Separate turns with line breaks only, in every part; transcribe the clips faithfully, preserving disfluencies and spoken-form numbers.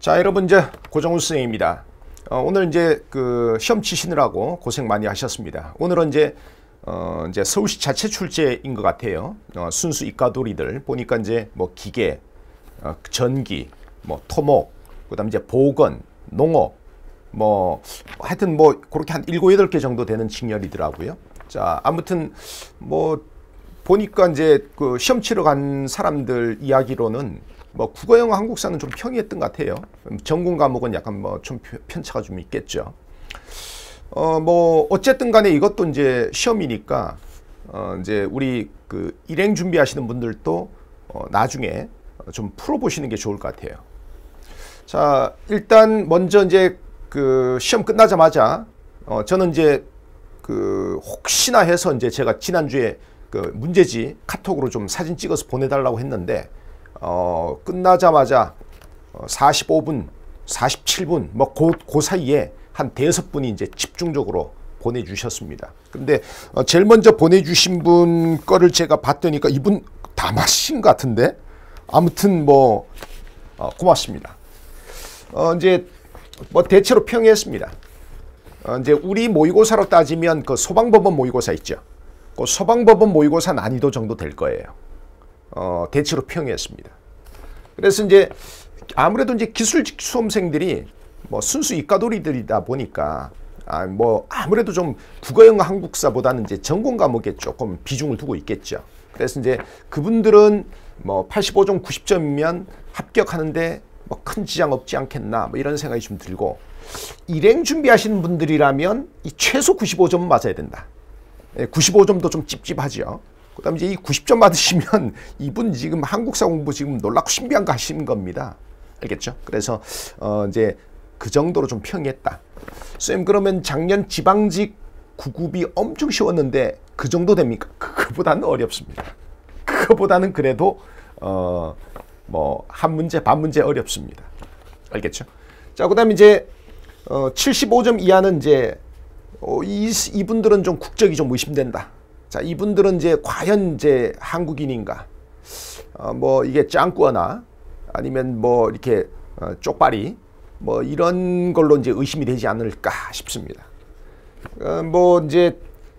자, 여러분, 이제 고정훈 선생님입니다. 어, 오늘 이제 그 시험 치시느라고 고생 많이 하셨습니다. 오늘은 이제 어, 이제 서울시 자체 출제인 것 같아요. 어, 순수 이과도리들 보니까 이제 뭐 기계, 어, 전기, 뭐 토목, 그다음 이제 보건, 농업, 뭐 하여튼 뭐 그렇게 한 일곱 여덟 개 정도 되는 직렬이더라고요. 자, 아무튼 뭐 보니까 이제 그 시험 치러 간 사람들 이야기로는 뭐 국어, 영어, 한국사는 좀 평이했던 것 같아요. 전공 과목은 약간 뭐 좀 편차가 좀 있겠죠. 어 뭐 어쨌든 간에 이것도 이제 시험이니까 어 이제 우리 그 일행 준비하시는 분들도 어 나중에 좀 풀어보시는 게 좋을 것 같아요. 자, 일단 먼저 이제 그 시험 끝나자마자 어 저는 이제 그 혹시나 해서 이제 제가 지난주에 그 문제지 카톡으로 좀 사진 찍어서 보내달라고 했는데 어, 끝나자마자 사십오 분, 사십칠 분, 뭐, 그, 그 사이에 한 대여섯 분이 이제 집중적으로 보내주셨습니다. 근데, 어, 제일 먼저 보내주신 분 거를 제가 봤더니까 이분 다 맞으신 것 같은데? 아무튼 뭐, 어, 고맙습니다. 어, 이제, 뭐, 대체로 평이했습니다. 어, 이제, 우리 모의고사로 따지면 그 소방법원 모의고사 있죠. 그 소방법원 모의고사 난이도 정도 될 거예요. 어, 대체로 평이했습니다. 그래서 이제 아무래도 이제 기술직 수험생들이 뭐 순수 이과도리들이다 보니까 아, 뭐 아무래도 좀 국어, 영어, 한국사보다는 이제 전공 과목에 조금 비중을 두고 있겠죠. 그래서 이제 그분들은 뭐 팔십오 점, 구십 점이면 합격하는데 뭐 큰 지장 없지 않겠나 뭐 이런 생각이 좀 들고, 일행 준비하시는 분들이라면 이 최소 구십오 점은 맞아야 된다. 구십오 점도 좀 찝찝하죠. 그 다음에 이제 이 구십 점 받으시면 이분 지금 한국사 공부 지금 놀랍고 신비한 거 하시는 겁니다. 알겠죠? 그래서 어 이제 그 정도로 좀 평이했다. 쌤, 그러면 작년 지방직 구급이 엄청 쉬웠는데 그 정도 됩니까? 그거보다는 어렵습니다. 그거보다는 그래도 어 뭐 한 문제 반 문제 어렵습니다. 알겠죠? 자, 그 다음에 이제 어 칠십오 점 이하는 이제 어 이, 이분들은 좀 국적이 좀 의심된다. 자, 이분들은 이제 과연 이제 한국인인가? 어, 뭐 이게 짱구어나 아니면 뭐 이렇게 어, 쪽발이 뭐 이런 걸로 이제 의심이 되지 않을까 싶습니다. 어, 뭐 이제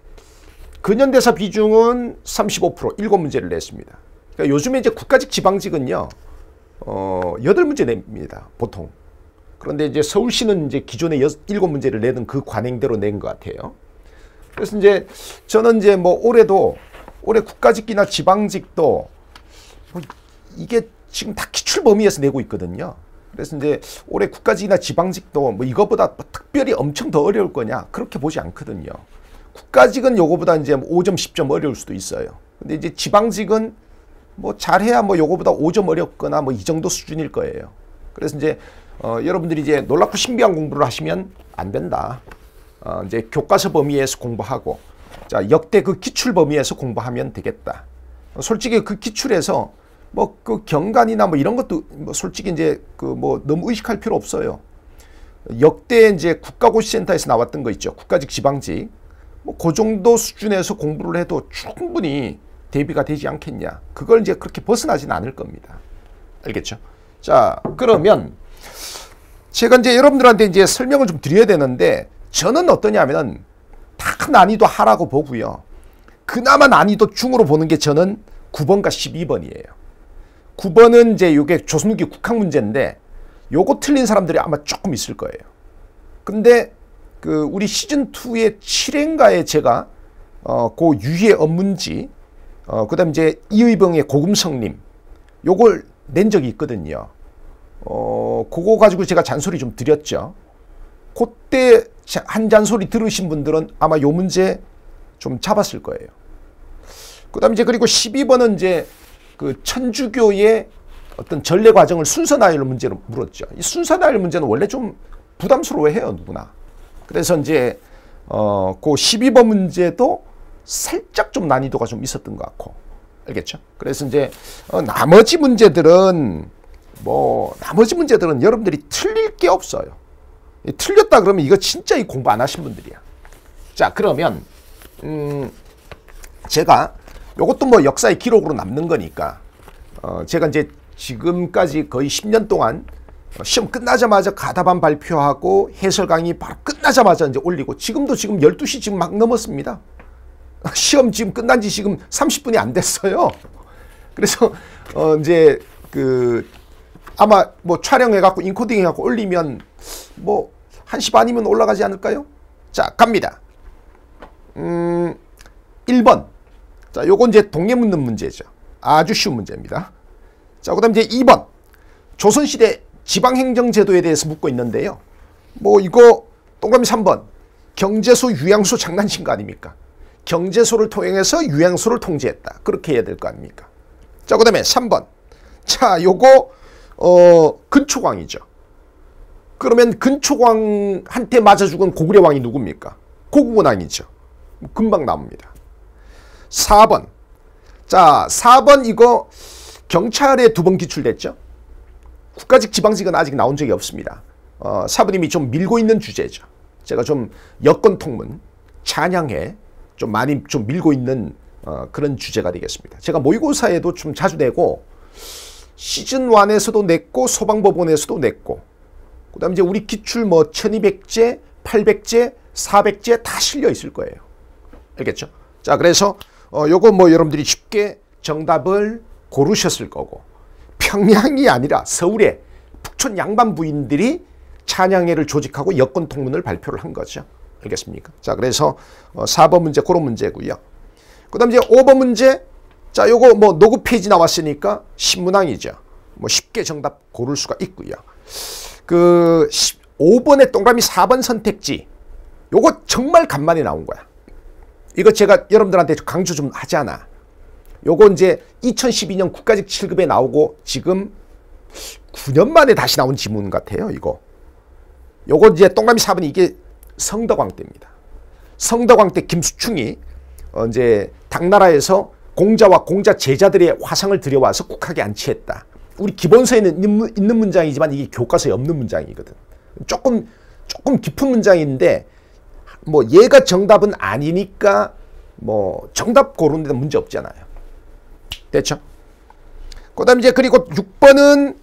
근현대사 비중은 삼십오 퍼센트, 일곱 문제를 냈습니다. 그러니까 요즘에 이제 국가직 지방직은요, 어, 여덟 문제 냅니다, 보통. 그런데 이제 서울시는 이제 기존에 일곱 문제를 내던 그 관행대로 낸 것 같아요. 그래서 이제 저는 이제 뭐 올해도 올해 국가직이나 지방직도 뭐 이게 지금 다 기출 범위에서 내고 있거든요. 그래서 이제 올해 국가직이나 지방직도 뭐 이거보다 뭐 특별히 엄청 더 어려울 거냐 그렇게 보지 않거든요. 국가직은 요거보다 이제 오 점, 십 점 어려울 수도 있어요. 근데 이제 지방직은 뭐 잘해야 뭐 요거보다 오 점 어렵거나 뭐 이 정도 수준일 거예요. 그래서 이제 어 여러분들이 이제 놀랍고 신비한 공부를 하시면 안 된다. 어, 이제 교과서 범위에서 공부하고, 자, 역대 그 기출 범위에서 공부하면 되겠다. 어, 솔직히 그 기출에서 뭐 그 경간이나 뭐 이런 것도 뭐 솔직히 이제 그 뭐 너무 의식할 필요 없어요. 역대 이제 국가고시센터에서 나왔던 거 있죠. 국가직, 지방직. 뭐 그 정도 수준에서 공부를 해도 충분히 대비가 되지 않겠냐. 그걸 이제 그렇게 벗어나지는 않을 겁니다. 알겠죠? 자, 그러면 제가 이제 여러분들한테 이제 설명을 좀 드려야 되는데, 저는 어떠냐면은 다 난이도 하라고 보고요. 그나마 난이도 중으로 보는 게 저는 구 번과 십이 번이에요. 구 번은 이제 요게 조선후기 국학 문제인데 요거 틀린 사람들이 아마 조금 있을 거예요. 근데 그 우리 시즌이의 칠 회인가에 제가 어 그 유희의 업문지, 어 그다음 이제 이의병의 고금성림 요걸 낸 적이 있거든요. 어 그거 가지고 제가 잔소리 좀 드렸죠. 그때 한 잔소리 들으신 분들은 아마 요 문제 좀 잡았을 거예요. 그 다음에 이제 그리고 십이 번은 이제 그 천주교의 어떤 전례 과정을 순서 나열로 문제로 물었죠. 이 순서 나열 문제는 원래 좀 부담스러워해요, 누구나. 그래서 이제 어, 그 십이 번 문제도 살짝 좀 난이도가 좀 있었던 것 같고, 알겠죠? 그래서 이제 어, 나머지 문제들은 뭐 나머지 문제들은 여러분들이 틀릴 게 없어요. 틀렸다 그러면 이거 진짜 이 공부 안 하신 분들이야. 자, 그러면 음 제가 요것도 뭐 역사의 기록으로 남는 거니까 어 제가 이제 지금까지 거의 십 년 동안 시험 끝나자마자 가답안 발표하고 해설 강의 바로 끝나자마자 이제 올리고 지금도 지금 열두 시 지금 막 넘었습니다. 시험 지금 끝난 지 지금 삼십 분이 안 됐어요. 그래서 어 이제 그 아마 뭐 촬영해 갖고 인코딩 해 갖고 올리면 뭐 한 시 반이면 올라가지 않을까요? 자, 갑니다. 음, 일 번. 자, 요건 이제 동해 묻는 문제죠. 아주 쉬운 문제입니다. 자, 그다음 이제 이 번. 조선시대 지방행정제도에 대해서 묻고 있는데요. 뭐 이거 동그라미 삼 번. 경제소 유양소 장난친 거 아닙니까? 경제소를 통해서 유양소를 통제했다. 그렇게 해야 될 거 아닙니까? 자, 그 다음에 삼 번. 자, 요거 어 근초광이죠. 그러면 근초광한테 맞아 죽은 고구려 왕이 누굽니까? 고구곤왕이죠. 금방 나옵니다. 사 번. 자, 사 번 이거 경찰에 두 번 기출됐죠. 국가직 지방직은 아직 나온 적이 없습니다. 어, 사부님이 좀 밀고 있는 주제죠. 제가 좀 여권 통문, 찬양해 좀 많이 좀 밀고 있는 어, 그런 주제가 되겠습니다. 제가 모의고사에도 좀 자주 내고 시즌 일에서도 냈고 소방법원에서도 냈고 그 다음에 이제 우리 기출 뭐 천이백 제, 팔백 제, 사백 제 다 실려 있을 거예요. 알겠죠? 자, 그래서 어, 요거 뭐 여러분들이 쉽게 정답을 고르셨을 거고 평양이 아니라 서울에 북촌 양반 부인들이 찬양회를 조직하고 여권 통문을 발표를 한 거죠. 알겠습니까? 자, 그래서 어, 사 번 문제 그런 문제고요. 그 다음 이제 오 번 문제. 자, 요거 뭐 노구 페이지 나왔으니까 신문왕이죠. 뭐 쉽게 정답 고를 수가 있고요. 그 오 번의 동그라미 사 번 선택지. 요거 정말 간만에 나온 거야. 이거 제가 여러분들한테 강조 좀 하잖아. 요거 이제 이천십이 년 국가직 칠 급에 나오고 지금 구 년 만에 다시 나온 지문 같아요. 이거. 요거 이제 동그라미 사 번이 이게 성덕왕 때입니다. 성덕왕 때 김수충이 어 이제 당나라에서 공자와 공자 제자들의 화상을 들여와서 국학에 안치했다. 우리 기본서에는 있는, 있는 문장이지만 이게 교과서에 없는 문장이거든. 조금 조금 깊은 문장인데 뭐 얘가 정답은 아니니까 뭐 정답 고르는 데는 문제 없잖아요. 됐죠? 그다음 이제 그리고 육 번은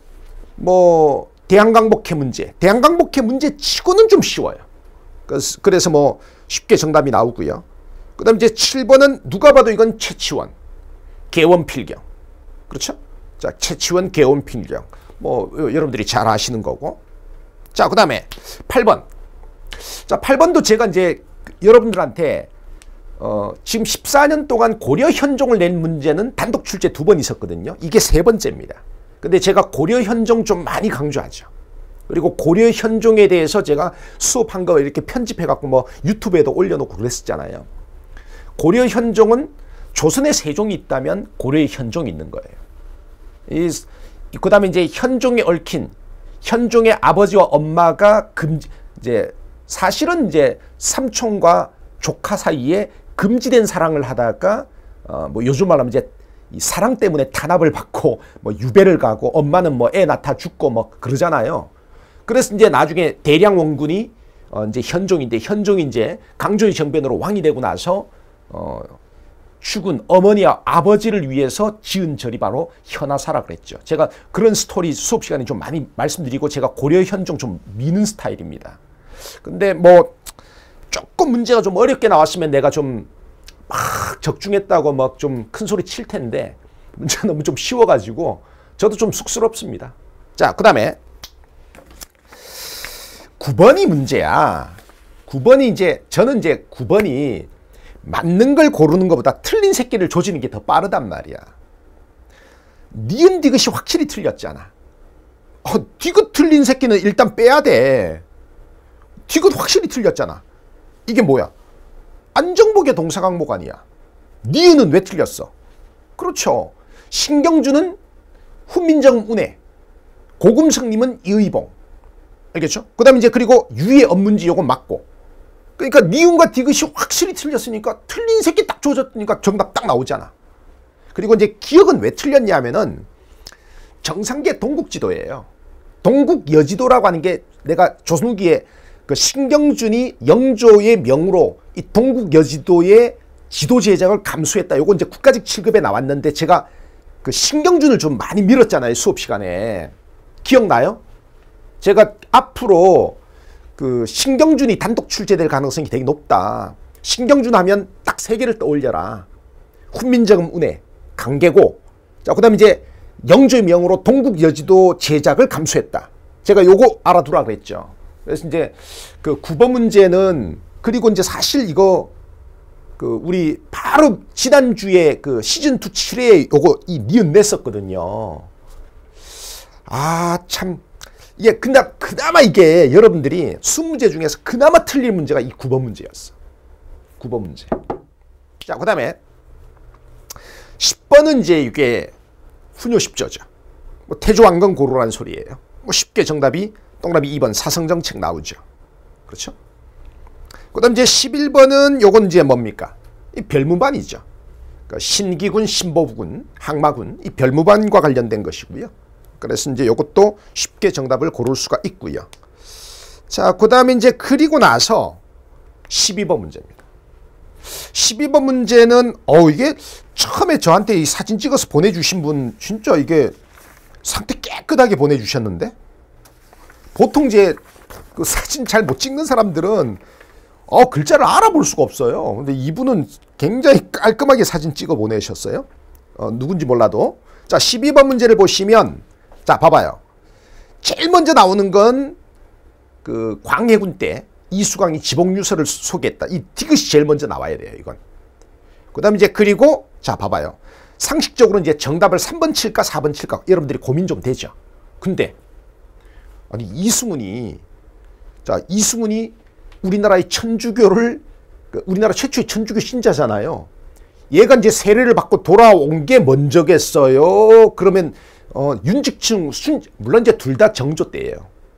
뭐 대한강복회 문제. 대한강복회 문제 치고는 좀 쉬워요. 그래서 뭐 쉽게 정답이 나오고요. 그 다음 이제 칠 번은 누가 봐도 이건 최치원, 개원필경. 그렇죠? 자, 최치원, 개원필경. 뭐 여러분들이 잘 아시는 거고. 자, 그 다음에 팔 번. 자, 팔 번도 제가 이제 여러분들한테 어, 지금 십사 년 동안 고려 현종을 낸 문제는 단독 출제 두 번 있었거든요. 이게 세 번째입니다. 근데 제가 고려 현종 좀 많이 강조하죠. 그리고 고려 현종에 대해서 제가 수업한 거 이렇게 편집해갖고 뭐 유튜브에도 올려놓고 그랬었잖아요. 고려 현종은 조선의 세종이 있다면 고려의 현종이 있는 거예요. 이, 그 다음에 이제 현종에 얽힌 현종의 아버지와 엄마가 금, 이제 사실은 이제 삼촌과 조카 사이에 금지된 사랑을 하다가 어, 뭐 요즘 말하면 이제 이 사랑 때문에 탄압을 받고 뭐 유배를 가고 엄마는 뭐 애 낳다 죽고 뭐 그러잖아요. 그래서 이제 나중에 대량 원군이 어 이제 현종인데 현종이 이제 강조의 정변으로 왕이 되고 나서 어 죽은 어머니와 아버지를 위해서 지은 절이 바로 현하사라 그랬죠. 제가 그런 스토리 수업 시간에 좀 많이 말씀드리고 제가 고려 현종 좀 미는 스타일입니다. 근데 뭐 조금 문제가 좀 어렵게 나왔으면 내가 좀 막 적중했다고 막 좀 큰 소리 칠 텐데 문제가 너무 좀 쉬워가지고 저도 좀 쑥스럽습니다. 자, 그 다음에 구 번이 문제야. 구 번이 이제 저는 이제 구 번이 맞는 걸 고르는 것보다 틀린 새끼를 조지는 게 더 빠르단 말이야. 니은 디귿이 확실히 틀렸잖아. 어, 디귿 틀린 새끼는 일단 빼야 돼. 디귿 확실히 틀렸잖아. 이게 뭐야? 안정복의 동사 강목 아니야. 니은은 왜 틀렸어? 그렇죠. 신경주는 훈민정음 운해, 고금성님은 이의봉. 알겠죠? 그 다음에 이제 그리고 유의 업문지 요거 맞고. 그러니까 니은과 디귿이 확실히 틀렸으니까 틀린 새끼 딱 조졌으니까 정답 딱 나오잖아. 그리고 이제 기억은 왜 틀렸냐 하면은 정상계 동국지도예요. 동국여지도라고 하는 게 내가 조선 후기에 그 신경준이 영조의 명으로 이 동국여지도의 지도 제작을 감수했다. 요거 이제 국가직 칠 급에 나왔는데 제가 그 신경준을 좀 많이 밀었잖아요. 수업 시간에. 기억나요? 제가 앞으로 그 신경준이 단독 출제될 가능성이 되게 높다. 신경준 하면 딱 세 개를 떠올려라. 훈민정음 운해, 강계고, 자, 그 다음에 이제 영조의 명으로 동국 여지도 제작을 감수했다. 제가 요거 알아두라 그랬죠. 그래서 이제 그 구 번 문제는, 그리고 이제 사실 이거 그 우리 바로 지난주에 그 시즌 투 칠 회에 요거 이 니은 냈었거든요. 아, 참. 이게 근데 그나마 이게 여러분들이 이십 문제 중에서 그나마 틀릴 문제가 이 구 번 문제였어. 구 번 문제. 자, 그 다음에 십 번은 이제 이게 훈요십조죠. 뭐 태조왕건 고루라는 소리예요. 뭐 쉽게 정답이 동그라미 이 번 사성정책 나오죠. 그렇죠? 그 다음 이제 십일 번은 요건 이제 뭡니까? 이 별무반이죠. 그러니까 신기군, 신보군, 항마군, 이 별무반과 관련된 것이고요. 그래서 이제 요것도 쉽게 정답을 고를 수가 있고요. 자, 그 다음에 이제 그리고 나서 십이 번 문제입니다. 십이 번 문제는 어 이게 처음에 저한테 이 사진 찍어서 보내주신 분 진짜 이게 상태 깨끗하게 보내주셨는데, 보통 이제 그 사진 잘 못 찍는 사람들은 어 글자를 알아볼 수가 없어요. 근데 이분은 굉장히 깔끔하게 사진 찍어 보내셨어요. 어, 누군지 몰라도. 자, 십이 번 문제를 보시면, 자, 봐봐요. 제일 먼저 나오는 건 그 광해군 때 이수광이 지복유서를 소개했다. 이 디귿이 제일 먼저 나와야 돼요, 이건. 그 다음에 이제 그리고, 자, 봐봐요. 상식적으로 이제 정답을 삼 번 칠까, 사 번 칠까, 여러분들이 고민 좀 되죠. 근데, 아니, 이승훈이, 자, 이승훈이 우리나라의 천주교를, 우리나라 최초의 천주교 신자잖아요. 얘가 이제 세례를 받고 돌아온 게 먼저겠어요. 그러면, 어, 윤직충, 순, 물론 이제 둘 다 정조 때예요.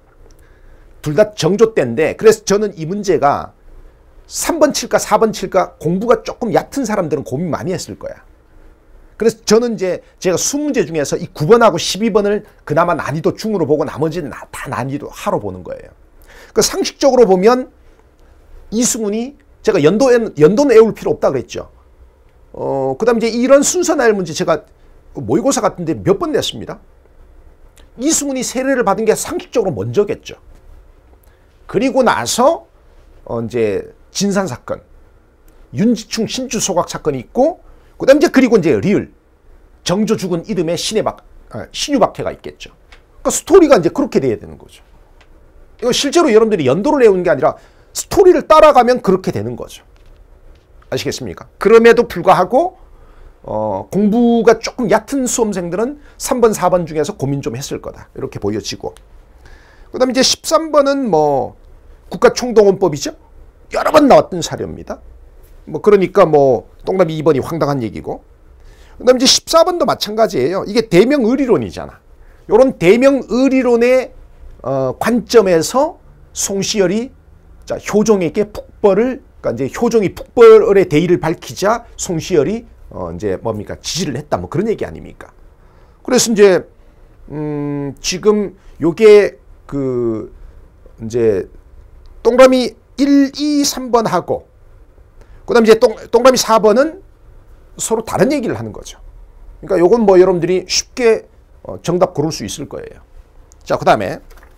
둘 다 정조 때인데, 그래서 저는 이 문제가 삼 번 칠까, 사 번 칠까, 공부가 조금 얕은 사람들은 고민 많이 했을 거야. 그래서 저는 이제 제가 이십 문제 중에서 이 구 번하고 십이 번을 그나마 난이도 중으로 보고 나머지는 다 난이도 하로 보는 거예요. 그 상식적으로 보면 이승훈이, 제가 연도, 연도는 외울 필요 없다 그랬죠. 어, 그 다음에 이제 이런 순서 나열 문제 제가 모의고사 같은데 몇 번 냈습니다. 이승훈이 세례를 받은 게 상식적으로 먼저겠죠. 그리고 나서, 어, 이제 진산 사건, 윤지충 신주 소각 사건이 있고, 그 다음에 이제 그리고 이제 리을, 정조 죽은 이름에 신의 박, 아, 신유박해가 있겠죠. 그러니까 스토리가 이제 그렇게 돼야 되는 거죠. 이거 실제로 여러분들이 연도를 외우는 게 아니라 스토리를 따라가면 그렇게 되는 거죠. 아시겠습니까? 그럼에도 불구하고 어, 공부가 조금 얕은 수험생들은 삼 번, 사 번 중에서 고민 좀 했을 거다. 이렇게 보여지고. 그 다음에 이제 십삼 번은 뭐 국가총동원법이죠. 여러 번 나왔던 사료입니다. 뭐 그러니까 뭐 동그라미 이 번이 황당한 얘기고. 그 다음에 이제 십사 번도 마찬가지예요. 이게 대명의리론이잖아. 이런 대명의리론의 어, 관점에서 송시열이, 자, 효종에게 북벌을, 그러니까 이제 효종이 북벌의 대의를 밝히자 송시열이 어, 이제 뭡니까? 지지를 했다. 뭐 그런 얘기 아닙니까? 그래서 이제 음, 지금 요게 그 이제 동그라미 일, 이, 삼 번 하고, 그 다음에 이제 동, 동그라미 사 번은 서로 다른 얘기를 하는 거죠. 그러니까 요건 뭐 여러분들이 쉽게 어, 정답 고를 수 있을 거예요. 자, 그 다음에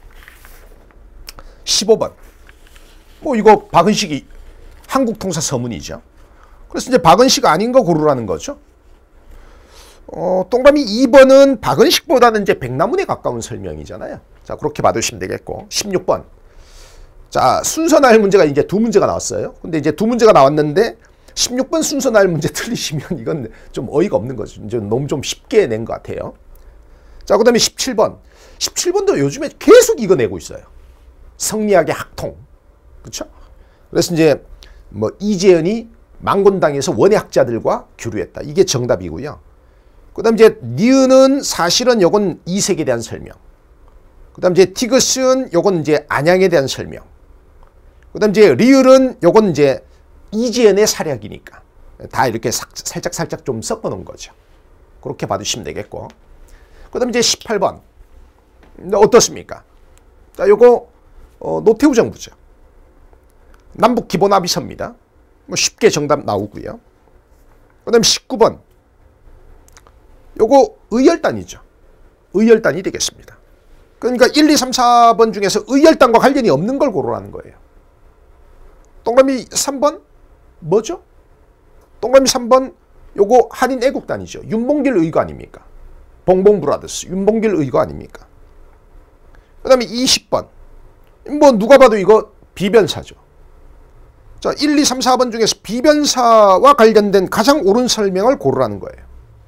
십오 번. 뭐 이거 박은식이 한국통사 서문이죠. 그래서 이제 박은식 아닌 거 고르라는 거죠. 어, 동그라미 이 번은 박은식보다는 이제 백남훈에 가까운 설명이잖아요. 자, 그렇게 받으시면 되겠고. 십육 번. 자, 순서 나열 문제가 이제 두 문제가 나왔어요. 근데 이제 두 문제가 나왔는데 십육 번 순서 나열 문제 틀리시면 이건 좀 어이가 없는 거죠. 이제 너무 좀 쉽게 낸 것 같아요. 자, 그 다음에 십칠 번. 십칠 번도 요즘에 계속 이거 내고 있어요. 성리학의 학통. 그렇죠? 그래서 이제 뭐 이재현이 망곤당에서 원예학자들과 교류했다. 이게 정답이고요. 그 다음 이제 니은은 사실은 요건 이색에 대한 설명. 그 다음 이제 티귿은 요건 이제 안양에 대한 설명. 그 다음 이제 리을은 요건 이제 이재현의 사략이니까 다 이렇게 사, 살짝 살짝 좀 섞어 놓은 거죠. 그렇게 봐주시면 되겠고. 그 다음 이제 십팔 번. 어떻습니까? 자, 요거 어, 노태우 정부죠. 남북 기본합의서입니다. 뭐 쉽게 정답 나오고요. 그 다음에 십구 번. 요거 의열단이죠. 의열단이 되겠습니다. 그러니까 일, 이, 삼, 사 번 중에서 의열당과 관련이 없는 걸 고르라는 거예요. 동그라미 삼 번 뭐죠? 동그라미 삼 번 요거 한인 애국단이죠. 윤봉길 의거 아닙니까? 봉봉브라더스 윤봉길 의거 아닙니까? 그 다음에 이십 번 뭐 누가 봐도 이거 비변사죠. 자, 일, 이, 삼, 사 번 중에서 비변사와 관련된 가장 옳은 설명을 고르라는 거예요.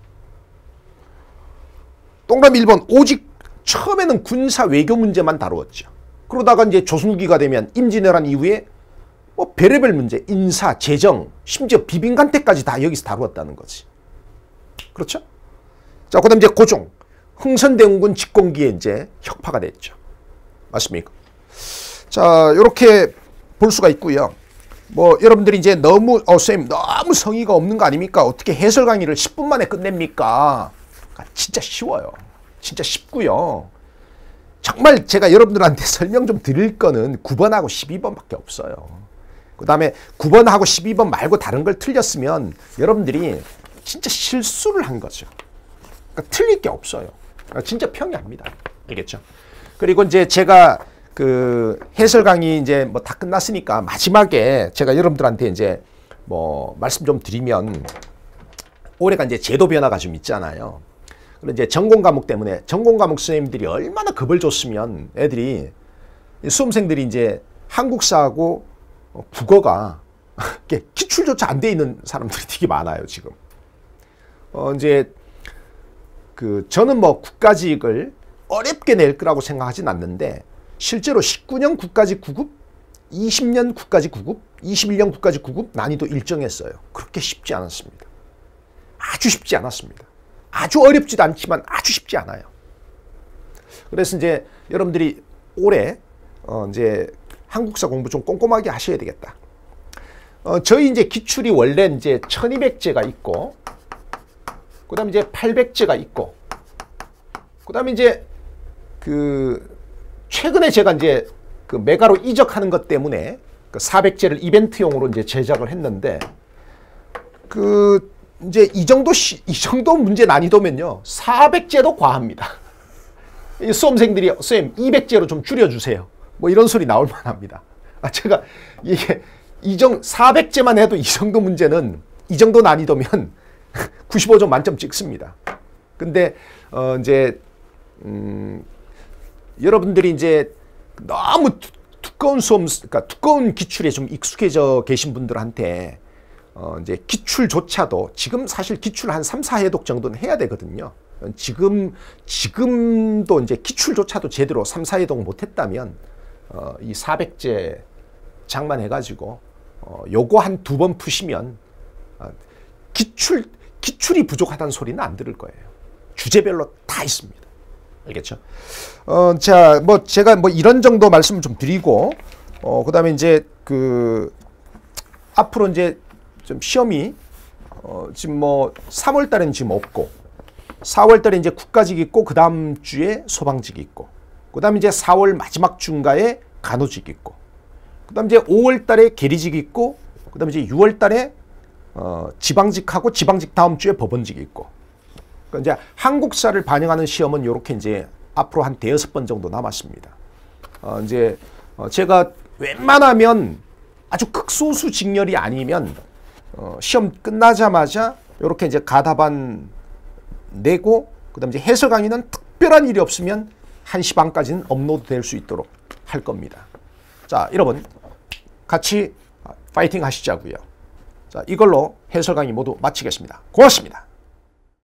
동그라미 일 번 오직 처음에는 군사 외교 문제만 다루었죠. 그러다가 이제 조선후기가 되면 임진왜란 이후에 뭐 별의별 문제, 인사, 재정, 심지어 비빈간 때까지 다 여기서 다루었다는 거지. 그렇죠? 자, 그 다음 이제 고종, 흥선대원군 집권기에 이제 혁파가 됐죠. 맞습니까? 자, 이렇게 볼 수가 있고요. 뭐 여러분들이 이제 너무 어 쌤 너무 성의가 없는 거 아닙니까? 어떻게 해설 강의를 십 분 만에 끝냅니까? 진짜 쉬워요. 진짜 쉽고요. 정말 제가 여러분들한테 설명 좀 드릴 거는 구 번하고 십이 번밖에 없어요. 그 다음에 구 번하고 십이 번 말고 다른 걸 틀렸으면 여러분들이 진짜 실수를 한 거죠. 그러니까 틀릴 게 없어요. 진짜 평이합니다. 알겠죠? 그리고 이제 제가 그 해설 강의 이제 뭐 다 끝났으니까 마지막에 제가 여러분들한테 이제 뭐 말씀 좀 드리면 올해가 이제 제도 변화가 좀 있잖아요. 그런데 이제 전공 과목 때문에 전공 과목 선생님들이 얼마나 겁을 줬으면 애들이 수험생들이 이제 한국사하고 국어가 기출조차 안 돼 있는 사람들이 되게 많아요, 지금. 어 이제 그 저는 뭐 국가직을 어렵게 낼 거라고 생각하진 않는데 실제로 십구 년 국가직 구 급, 이십 년 국가직 구 급, 이십일 년 국가직 구 급 난이도 일정했어요. 그렇게 쉽지 않았습니다. 아주 쉽지 않았습니다. 아주 어렵지도 않지만 아주 쉽지 않아요. 그래서 이제 여러분들이 올해 어 이제 한국사 공부 좀 꼼꼼하게 하셔야 되겠다. 어 저희 이제 기출이 원래 이제 천이백 제가 있고, 그 다음에 이제 팔백 제가 있고, 그 다음에 이제 그 최근에 제가 이제 그 메가로 이적하는 것 때문에 그 사백 제를 이벤트용으로 이제 제작을 했는데, 그 이제 이 정도 시, 이 정도 문제 난이도면요 사백 제도 과합니다. 이 수험생들이 쌤 이백 제로 좀 줄여주세요. 뭐 이런 소리 나올 만합니다. 아 제가 이게 이정 사백 제만 해도 이 정도 문제는 이 정도 난이도면 구십오 점 만점 찍습니다. 근데 어 이제 음. 여러분들이 이제 너무 두, 두꺼운 수험, 그러니까 두꺼운 기출에 좀 익숙해져 계신 분들한테 어 이제 기출조차도 지금 사실 기출 한 삼, 사 회독 정도는 해야 되거든요. 지금 지금도 이제 기출조차도 제대로 삼, 사 회독 못 했다면 어 이 사백 제 장만해가지고 어 요거 한 두 번 푸시면 어 기출 기출이 부족하다는 소리는 안 들을 거예요. 주제별로 다 있습니다. 알겠죠? 어, 자, 뭐, 제가 뭐 이런 정도 말씀을 좀 드리고, 어, 그 다음에 이제 그, 앞으로 이제 좀 시험이, 어, 지금 뭐 삼월 달에는 지금 없고, 사월 달에 이제 국가직 있고, 그 다음 주에 소방직 있고, 그 다음에 이제 사월 마지막 중가에 간호직 있고, 그 다음에 이제 오월 달에 계리직 있고, 그 다음에 이제 유월 달에 어, 지방직하고 지방직 다음 주에 법원직 있고, 그러니까 이제 한국사를 반영하는 시험은 이렇게 이제 앞으로 한 대여섯 번 정도 남았습니다. 어 이제 어 제가 웬만하면 아주 극소수 직렬이 아니면 어 시험 끝나자마자 이렇게 이제 가답안 내고, 그다음 이제 해설 강의는 특별한 일이 없으면 한 시 반까지는 업로드 될 수 있도록 할 겁니다. 자, 여러분 같이 파이팅 하시자고요. 자, 이걸로 해설 강의 모두 마치겠습니다. 고맙습니다.